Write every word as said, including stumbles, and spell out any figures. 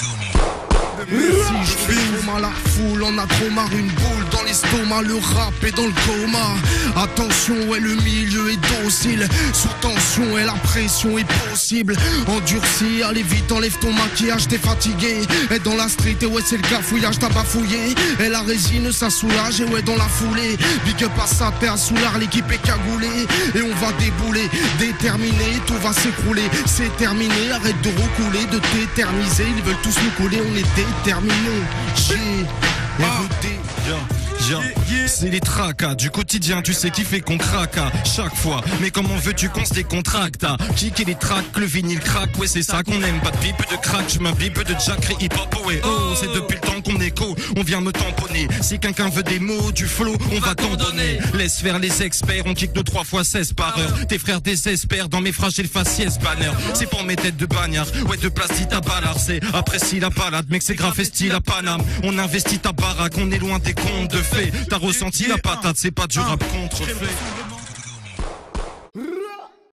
Si je fais trop mal à la foule, on a trop marre, une boule dans l'estomac, le rap est dans le coma. Attention, ouais, le milieu est docile, sous tension, et la pression est possible. Endurci, allez vite, enlève ton maquillage, t'es fatigué. Et dans la street, et ouais, c'est le cafouillage, t'as bafouillé. Et la résine, ça soulage, et ouais, dans la foulée. Big up à ça, t'es à soulard, l'équipe est cagoulée. Et on va débouler, déterminé, tout va s'écrouler. C'est terminé, arrête de roucouler, de t'éterniser. Ils veulent tous nous couler, on est déterminés. J'ai R E D. Yeah, yeah. C'est les tracas du quotidien, tu sais qui fait qu'on craque à chaque fois. Mais comment veux-tu qu'on se décontracte à kicker les tracks, le vinyle craque, ouais c'est ça qu'on aime. Pas de pipe de crack, je m'imbibe de jack et hip-hop, ouais. Oh, c'est depuis le temps qu'on écho, on vient me tamponner. Si quelqu'un veut des mots, du flow, on va t'en donner. Laisse faire les experts, on kick de trois fois seize par heure. Tes frères désespèrent dans mes fragiles faciès banner. C'est pour mes têtes de bagnard, ouais de plastique à ballard. C'est apprécie la balade, mec c'est grave style à Paname. On investit ta baraque, on est loin des comptes de fait. T'as ressenti la patate, c'est pas du rap contrefait.